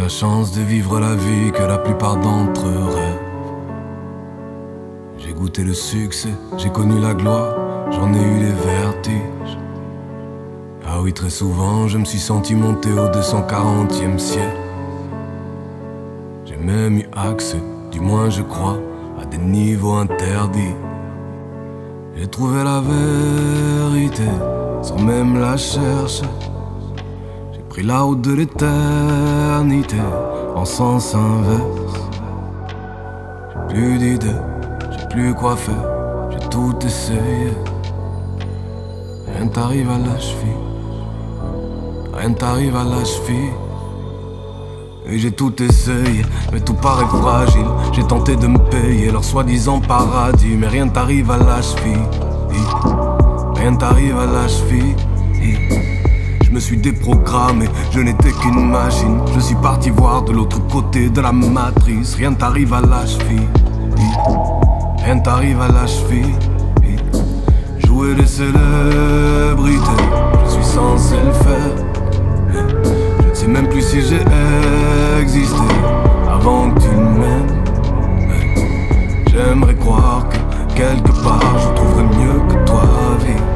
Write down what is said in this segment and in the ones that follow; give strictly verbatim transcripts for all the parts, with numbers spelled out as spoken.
la chance de vivre la vie que la plupart d'entre eux rêvent. J'ai goûté le succès, j'ai connu la gloire, j'en ai eu les vertiges. Ah oui, très souvent, je me suis senti monter au deux cent quarantième ciel. J'ai même eu accès, du moins je crois, à des niveaux interdits. J'ai trouvé la vérité, sans même la chercher. J'ai pris la route de l'éternité, en sens inverse. J'ai plus d'idées, j'ai plus quoi faire, j'ai tout essayé. Rien t'arrive à la cheville, rien t'arrive à la cheville. Et j'ai tout essayé, mais tout paraît fragile. J'ai tenté de me payer leur soi-disant paradis, mais rien t'arrive à la cheville, rien t'arrive à la cheville. Je me suis déprogrammé, je n'étais qu'une machine. Je suis parti voir de l'autre côté de la matrice. Rien t'arrive à la cheville, rien t'arrive à la cheville. Jouer les célébrités, je suis censé le faire. Je ne sais même plus si j'ai existé avant que tu m'aimes. J'aimerais croire que quelque part je trouverais mieux que toi à vivre.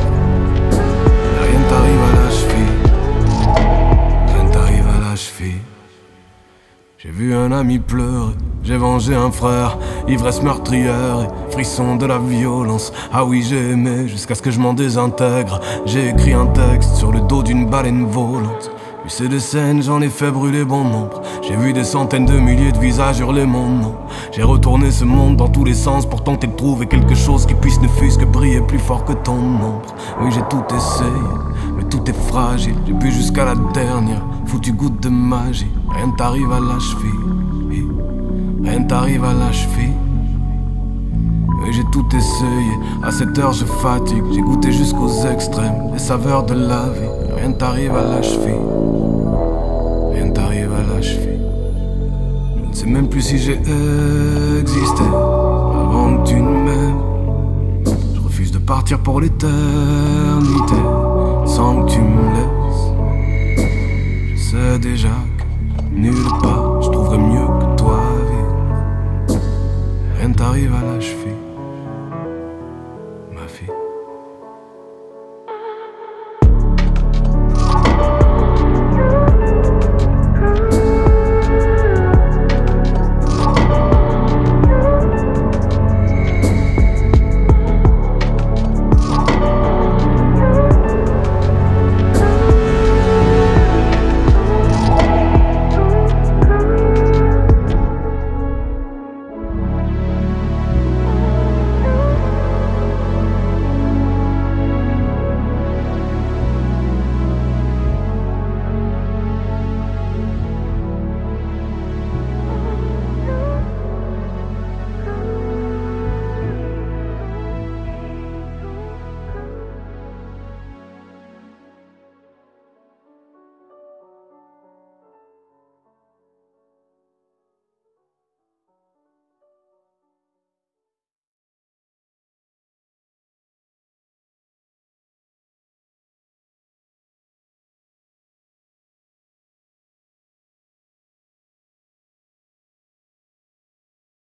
Rien t'arrive à la cheville, rien t'arrive à la cheville. J'ai vu un ami pleurer, j'ai vengé un frère, ivresse meurtrière et frisson de la violence. Ah oui, j'ai aimé jusqu'à ce que je m'en désintègre. J'ai écrit un texte sur le dos d'une baleine volante. Vu ces deux scènes, j'en ai fait brûler bon nombre. J'ai vu des centaines de milliers de visages hurler mon nom. J'ai retourné ce monde dans tous les sens pour tenter de trouver quelque chose qui puisse ne fût-ce que briller plus fort que ton ombre. Oui, j'ai tout essayé, mais tout est fragile. J'ai bu jusqu'à la dernière foutue goutte de magie. Rien t'arrive à la cheville, rien t'arrive à la cheville. Et j'ai tout essayé, à cette heure je fatigue. J'ai goûté jusqu'aux extrêmes, les saveurs de la vie. Rien t'arrive à la cheville, rien t'arrive à la cheville. Je ne sais même plus si j'ai existé avant que tu ne m'aimes. Je refuse de partir pour l'éternité sans que tu me laisses. Je sais déjà que nulle part je trouverai mieux que toi à vivre. Rien t'arrive à la cheville.